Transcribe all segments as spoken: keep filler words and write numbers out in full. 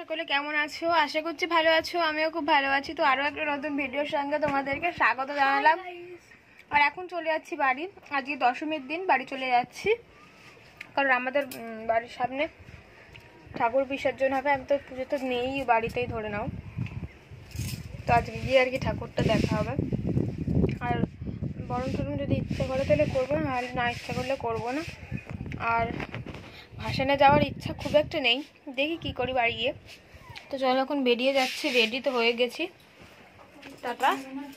সকলে কেমন আছো? আশা করছি ভালো আছো, আমিও খুব ভালো আছি। তো আরো একটা নতুন ভিডিওর সঙ্গে তোমাদেরকে স্বাগত জানালাম। আর এখন চলে যাচ্ছি বাড়ি। আজকে দশমীর দিন বাড়ি চলে যাচ্ছি, কারণ আমাদের বাড়ির সামনে ঠাকুর বিসর্জন হবে। আমি তো পুজো তো নেই, বাড়িতেই ধরে নাও। তো আজকে গিয়ে আর কি ঠাকুরটা দেখা হবে। আর বরণ টরণ যদি ইচ্ছা করে তাহলে করবো, না না ইচ্ছা করলে করবো না। আর ভাসানে যাওয়ার ইচ্ছা খুব একটা নেই, দেখি কি করি বাড়ি গিয়ে। তো চলো এখন বেরিয়ে যাচ্ছি, রেডি তো হয়ে গেছি। টাটা।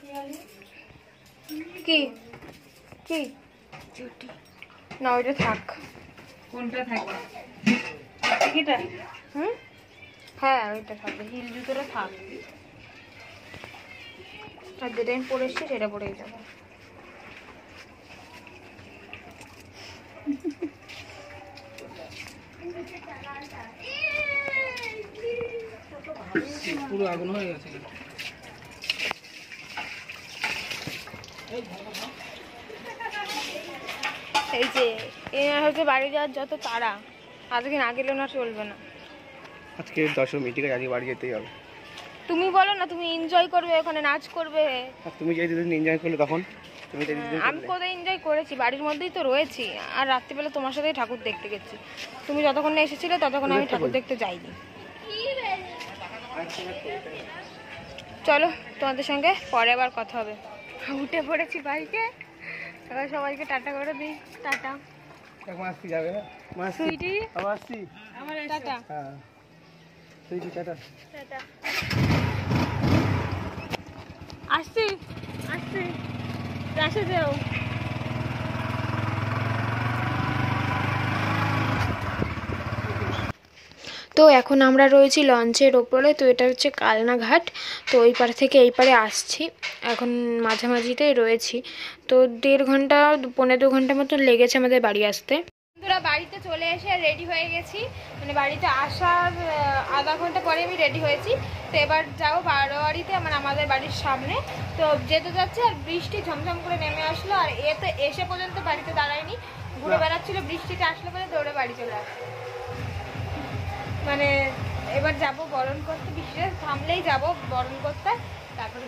কি কি চুটি না, ওইটা থাক। কোনটা থাকবে? এটা হুম হ্যাঁ ওইটা থাকবে, হিল জুতোটা থাক। আর যেটা আমি পরে এসছি সেটা পরেই যাবো। পুরো আগুন হয়ে গেছে। এই যে এনার হচ্ছে বাড়ি যাওয়ার যত তাড়া, আজকে না গেলেও না চলবে না। আজকে দশমী, ঠিক আছে, আজকে বাড়ি যেতেই হবে। তুমি বলো না, তুমি এনজয় করবে, ওখানে নাচ করবে। আর তুমি যেই দিন এনজয় করলে তখন তুমি যেই দিন আমি কোথায় এনজয় করেছি, বাড়ির মধ্যেই তো রয়েছি। আর রাত্রিবেলা তোমার সাথেই ঠাকুর দেখতে গেছি। তুমি যতক্ষণ না এসেছিলে ততক্ষণ আমি ঠাকুর দেখতে যাইনি। চলো তোমাদের সঙ্গে পরে আবার কথা হবে। উঠে পড়েছি বাইকে, এবার সবাইকে টাটা করে দিই। টাটা। মাসি যাবে না? মাসি সুইটি মাসি আমার টাটা। হ্যাঁ সুইটি টাটা। টাটা। আসছি আসছি রাশে যেও। তো এখন আমরা রয়েছি লঞ্চের ওপরে। তো এটা হচ্ছে কালনা ঘাট। তো ওই পার থেকে এই পারে আসছি, এখন মাঝামাঝিতেই রয়েছি। তো দেড় ঘন্টা পনেরো দু ঘন্টা মতো লেগেছে আমাদের বাড়ি আসতে। বন্ধুরা বাড়িতে চলে এসে রেডি হয়ে গেছি, মানে বাড়িতে আসার আধা ঘন্টা পরে আমি রেডি হয়েছি। তো এবার যাবো বারোয়ারিতে, মানে আমাদের বাড়ির সামনে। তো যেতে যাচ্ছে, আর বৃষ্টি ঝমঝম করে নেমে আসলো। আর এ তো এসে পর্যন্ত বাড়িতে দাঁড়ায়নি, ঘুরে বেড়াচ্ছিল। বৃষ্টিটা আসলে পরে দৌড়ে বাড়ি চলে আসে। মানে এবার যাব বরণ করতে, বৃষ্টিটা থামলেই যাব বরণ করতে, তারপরে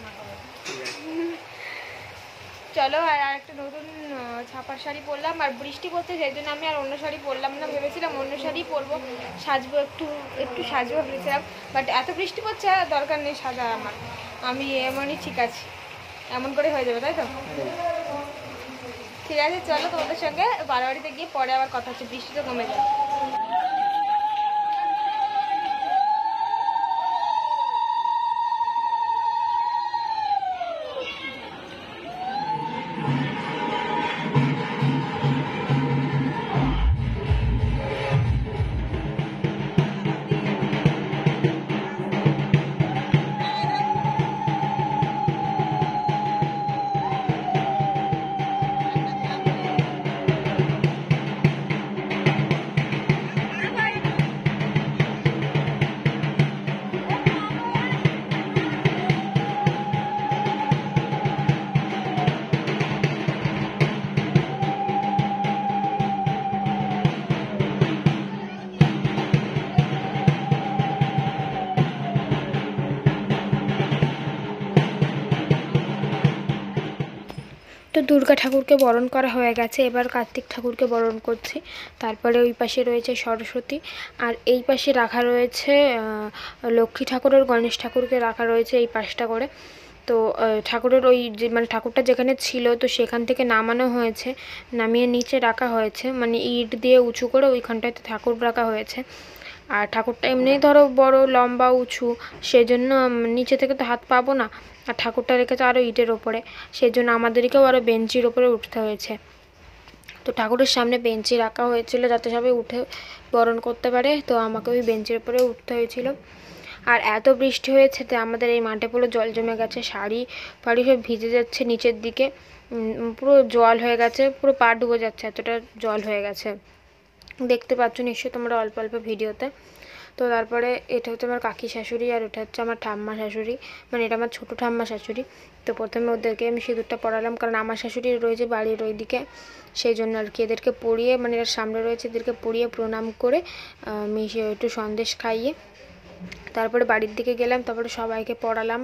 চলো। আর একটা নতুন ছাপার শাড়ি পরলাম, আর বৃষ্টি পড়ছে সেই জন্য আমি আর অন্য শাড়ি পরলাম না। ভেবেছিলাম অন্য শাড়ি পরবো, সাজবো, একটু একটু সাজবো ভেবেছিলাম। বাট এত বৃষ্টি পড়ছে, দরকার নেই সাজা আমার, আমি এমনই ঠিক আছে, এমন করে হয়ে যাবে, তাই তো? ঠিক আছে চলো তোমাদের সঙ্গে বারোয়ারিতে গিয়ে পরে আবার কথা হচ্ছে, বৃষ্টিটা কমে যায়। তো দুর্গা ঠাকুরকে বরণ করা হয়ে গেছে, এবার কার্তিক ঠাকুরকে বরণ করছি। তারপরে ওই পাশে রয়েছে সরস্বতী, আর এই পাশে রাখা রয়েছে লক্ষ্মী ঠাকুর আর গণেশ ঠাকুরকে রাখা রয়েছে এই পাশটা করে। তো ঠাকুরের ওই যে মানে ঠাকুরটা যেখানে ছিল, তো সেখান থেকে নামানো হয়েছে, নামিয়ে নিচে রাখা হয়েছে, মানে ইট দিয়ে উঁচু করে ওইখানটাতে ঠাকুর রাখা হয়েছে। আর ঠাকুরটা এমনিই ধরো বড় লম্বা উঁচু, সেজন্য নিচে থেকে তো হাত পাবো না। আর ঠাকুরটা রেখেছে আরও ইটের ওপরে, সেই জন্য আমাদেরকেও আরও বেঞ্চির ওপরে উঠতে হয়েছে। তো ঠাকুরের সামনে বেঞ্চি রাখা হয়েছিল যাতে সবাই উঠে বরণ করতে পারে। তো আমাকে ওই বেঞ্চের উপরে উঠতে হয়েছিল। আর এত বৃষ্টি হয়েছে তো আমাদের এই মাঠে পুরো জল জমে গেছে, শাড়ি ফাড়ি সব ভিজে যাচ্ছে, নিচের দিকে পুরো জল হয়ে গেছে, পুরো পা ডুবে যাচ্ছে, এতটা জল হয়ে গেছে। দেখতে পাচ্ছ নিশ্চয়ই তোমরা অল্প অল্প ভিডিওতে। তো তারপরে এটা হচ্ছে আমার কাকি শাশুড়ি, আর এটা হচ্ছে আমার ঠাম্মা শাশুড়ি, মানে এটা আমার ছোটো ঠাম্মা শাশুড়ি। তো প্রথমে ওদেরকে আমি সিঁদুরটা পরালাম, কারণ আমার শাশুড়ি রয়েছে বাড়ির ওই দিকে, সেই জন্য আর কি এদেরকে পরিয়ে, মানে এর সামনে রয়েছে, এদেরকে পরিয়ে প্রণাম করে আমি একটু সন্দেশ খাইয়ে তারপরে বাড়ির দিকে গেলাম, তারপরে সবাইকে পড়ালাম।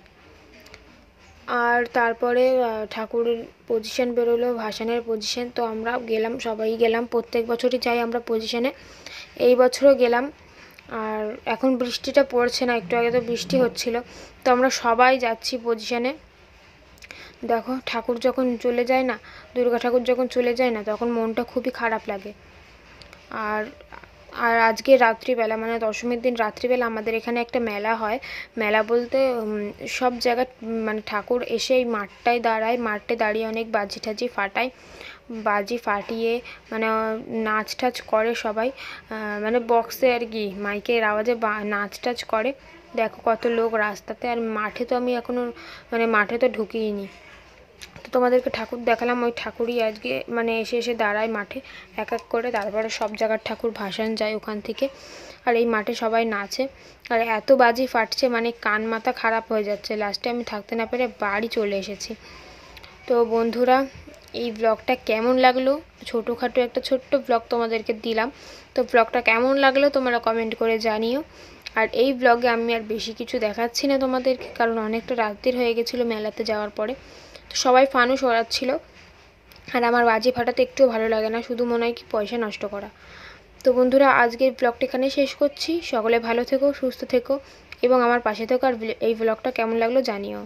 আর তারপরে ঠাকুরের পজিশন বেরোলো, ভাসানের পজিশন। তো আমরা গেলাম, সবাই গেলাম, প্রত্যেক বছরই যাই আমরা পজিশনে, এই বছরও গেলাম। আর এখন বৃষ্টিটা পড়ছে না, একটু আগে তো বৃষ্টি হচ্ছিল। তো আমরা সবাই যাচ্ছি পজিশনে। দেখো ঠাকুর যখন চলে যায় না, দুর্গা ঠাকুর যখন চলে যায় না, তখন মনটা খুবই খারাপ লাগে। আর আর আজকে রাত্রিবেলা মানে দশমীর দিন রাত্রিবেলা আমাদের এখানে একটা মেলা হয়। মেলা বলতে সব জায়গায় মানে ঠাকুর এসে এই মাঠটায় দাঁড়ায়, মাঠটায় দাঁড়িয়ে অনেক বাজি টাজি ফাটায়, বাজি ফাটিয়ে মানে নাচ টাচ করে সবাই, মানে বক্সে আর কি মাইকের আওয়াজে নাচ টাচ করে। দেখো কত লোক রাস্তাতে। আর মাঠে তো আমি এখনও মানে মাঠে তো ঢুকিনি। তো তোমাদেরকে ঠাকুর দেখালাম, ওই ঠাকুরই আজকে মানে এসে এসে দাঁড়ায় মাঠে এক এক করে, তারপরে সব জায়গার ঠাকুর ভাসান যায় ওখান থেকে। আর এই মাঠে সবাই নাচে, আর এত বাজি ফাটছে মানে কান মাথা খারাপ হয়ে যাচ্ছে। লাস্টে আমি থাকতে না পেরে বাড়ি চলে এসেছি। তো বন্ধুরা, এই ব্লগটা কেমন লাগলো, ছোটোখাটো একটা ছোট্ট ব্লগ তোমাদেরকে দিলাম। তো ব্লগটা কেমন লাগলো তোমরা কমেন্ট করে জানিও। আর এই ব্লগে আমি আর বেশি কিছু দেখাচ্ছি না তোমাদেরকে, কারণ অনেকটা রাত্রির হয়ে গেছিলো মেলাতে যাওয়ার পরে। তো সবাই ফানুস ওড়াচ্ছিল, আর আমার বাজি ফাটাতে একটুও ভালো লাগে না, শুধু মনে হয় কি পয়সা নষ্ট করা। তো বন্ধুরা, আজকের ব্লগটা এখানে শেষ করছি। সকলে ভালো থেকো, সুস্থ থেকো এবং আমার পাশে থেকো। আর এই ব্লগটা কেমন লাগলো জানিও।